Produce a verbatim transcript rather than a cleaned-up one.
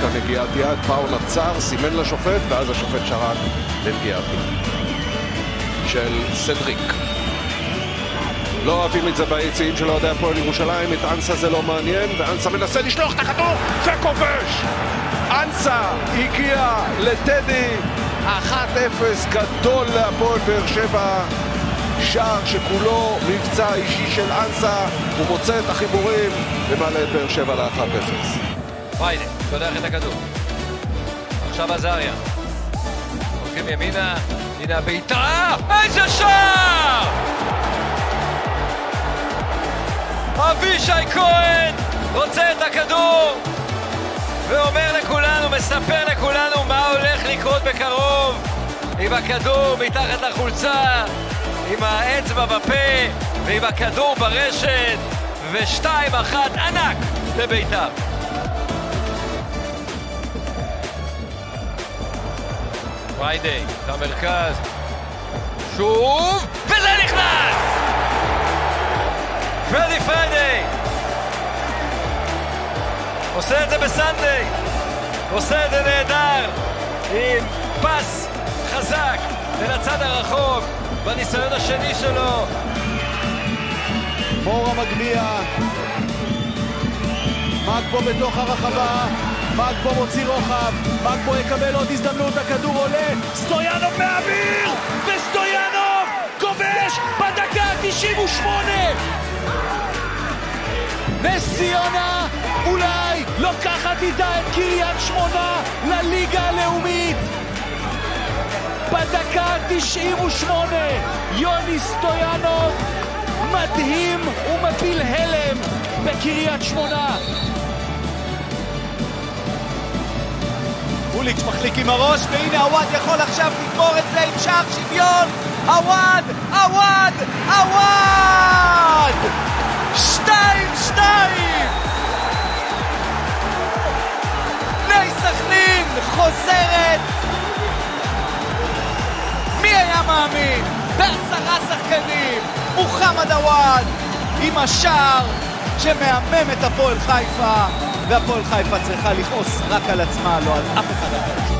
הנגיעת יד, פאול עצר, סימן לשופט, ואז השופט שרק לנגיעת יד של סדריק. לא אוהבים את זה ביציעים של אוהדי הפועל ירושלים, את אנסה זה לא מעניין, ואנסה מנסה לשלוח את הכדור וכובש! אנסה הגיע לטדי, אחת אפס גדול להפועל באר שבע, שער שכולו מבצע אישי של אנסה, הוא מוצא את החיבורים ומעלה את באר שבע ל-אחת אפס. פיידה, שולח את הכדור. עכשיו עזריה. הולכים ימינה, הנה הבעיטה, איזה שער! אבישי כהן רוצה את הכדור ואומר לכולנו, מספר לכולנו מה הולך לקרות בקרוב עם הכדור מתחת לחולצה, עם האצבע בפה ועם הכדור ברשת, ושתיים אחת ענק לבית"ר. פריידי, למרכז, שוב, וזה נכנס! פרדי פריידי עושה את זה בסנדיי, עושה את זה נהדר עם פס חזק אל הצד הרחוק בניסיון השני שלו. מורה מגביה, מגבו בתוך הרחבה, מגבו מוציא רוחב, מגבו יקבל עוד הזדמנות, הכדור עולה, סטויאנוב מהאוויר, וסטויאנוב כובש בדקה תשעים ושמונה. נס ציונה אולי לוקחת איתה את קריית שמונה לליגה הלאומית. בדקה תשעים ושמונה יוני סטויאנוב מדהים ומפיל הלם בקריית שמונה. אוליץ' מחליק עם הראש, והנה עווד יכול עכשיו לגמור את זה עם שער שוויון. עווד, עווד, עווד! שתיים, שתיים! בני סכנין חוזרת. מי היה מאמין? בעשרה שחקנים, מוחמד עווד עם השער שמאמם את הפועל חיפה, והפועל חיפה צריכה לכעוס רק על עצמה, לא על אף אחד אחר.